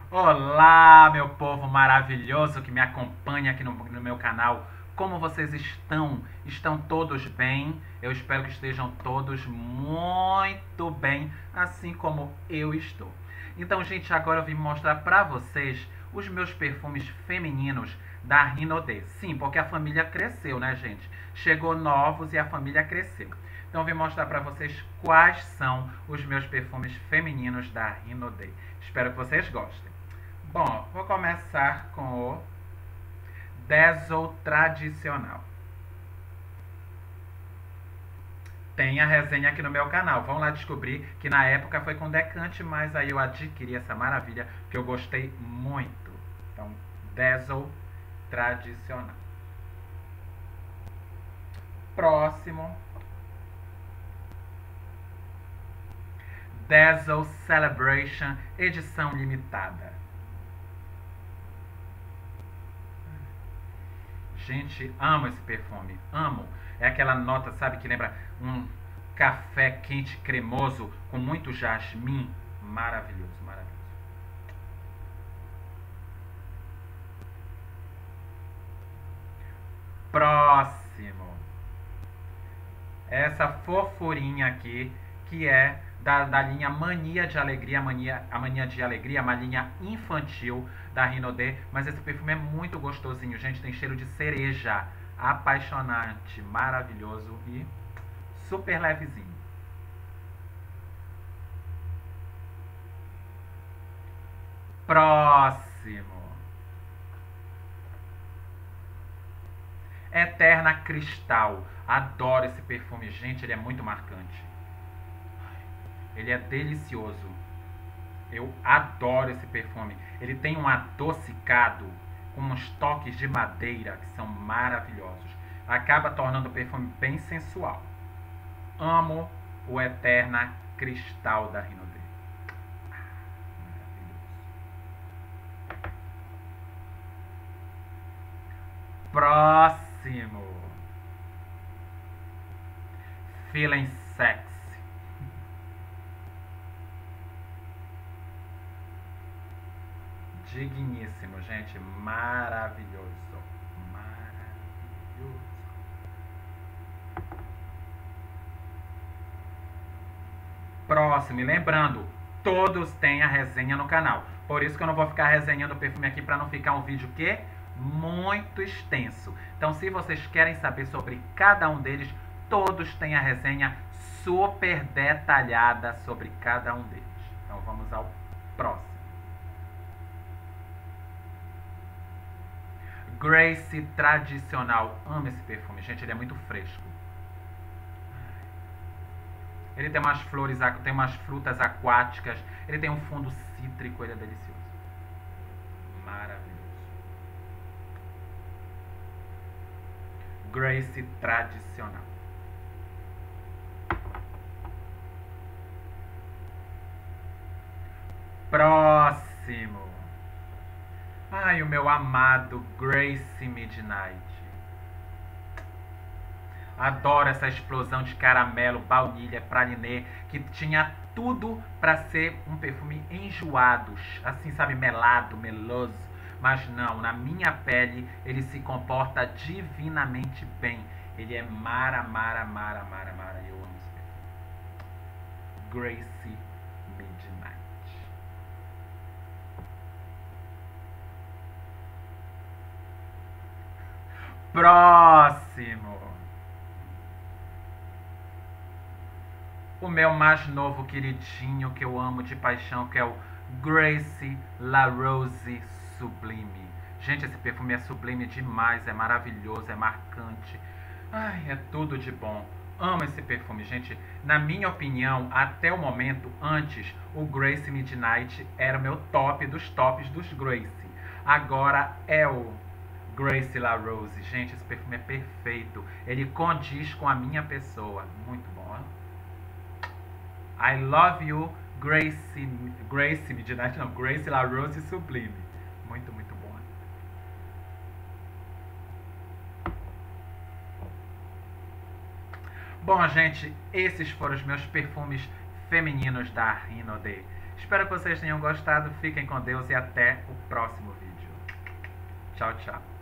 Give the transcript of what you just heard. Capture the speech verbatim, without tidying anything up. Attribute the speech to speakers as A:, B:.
A: Olá, meu povo maravilhoso que me acompanha aqui no, no meu canal. Como vocês estão? Estão todos bem? Eu espero que estejam todos muito bem, assim como eu estou. Então, gente, agora eu vim mostrar pra vocês os meus perfumes femininos da Rinode. Sim, porque a família cresceu, né, gente? Chegou novos e a família cresceu. Então, eu vim mostrar pra vocês quais são os meus perfumes femininos da Rinode. Espero que vocês gostem. Bom, vou começar com o Dazzle tradicional. Tem a resenha aqui no meu canal. Vão lá descobrir que na época foi com decante, mas aí eu adquiri essa maravilha que eu gostei muito. Então, Dazzle tradicional. Próximo. Dazzle Celebration edição limitada. Gente, amo esse perfume, amo. É aquela nota, sabe, que lembra um café quente cremoso com muito jasmim. Maravilhoso, maravilhoso. Próximo. Essa fofurinha aqui, que é da, da linha Mania de Alegria, mania, a Mania de Alegria, uma linha infantil da Rinode, mas esse perfume é muito gostosinho, gente, tem cheiro de cereja, apaixonante, maravilhoso e super levezinho. Próximo. Eterna Cristal. Adoro esse perfume, gente, ele é muito marcante. Ele é delicioso. Eu adoro esse perfume. Ele tem um adocicado com uns toques de madeira que são maravilhosos. Acaba tornando o perfume bem sensual. Amo o Eterna Cristal da Rinode. Próximo. Feeling Sexy. Digníssimo, gente. Maravilhoso. Maravilhoso. Próximo. E lembrando, todos têm a resenha no canal. Por isso que eu não vou ficar resenhando o perfume aqui para não ficar um vídeo que muito extenso. Então, se vocês querem saber sobre cada um deles, todos têm a resenha super detalhada sobre cada um deles. Então, vamos ao próximo. Grace tradicional. Amo esse perfume, gente, ele é muito fresco. Ele tem umas flores, tem umas frutas aquáticas, ele tem um fundo cítrico, ele é delicioso. Maravilhoso. Grace tradicional. Próximo. Ai, o meu amado Grace Midnight. Adoro essa explosão de caramelo, baunilha, pralinê, que tinha tudo para ser um perfume enjoado, assim, sabe, melado, meloso. Mas não, na minha pele ele se comporta divinamente bem. Ele é mara, mara, mara, mara, mara. Eu amo esse perfume. Grace Midnight. Próximo. O meu mais novo queridinho que eu amo de paixão, que é o Grace La Rose Sublime. Gente, esse perfume é sublime demais, é maravilhoso, é marcante. Ai, é tudo de bom. Amo esse perfume, gente. Na minha opinião, até o momento, antes, o Grace Midnight era o meu top dos tops dos Grace. Agora é o Grace La Rose. Gente, esse perfume é perfeito. Ele condiz com a minha pessoa. Muito bom, hein? I love you, Grace, Grace Midnight, não, Grace La Rose Sublime. Muito, muito bom. Bom, gente, esses foram os meus perfumes femininos da Rinode. Espero que vocês tenham gostado. Fiquem com Deus e até o próximo vídeo. Tchau, tchau.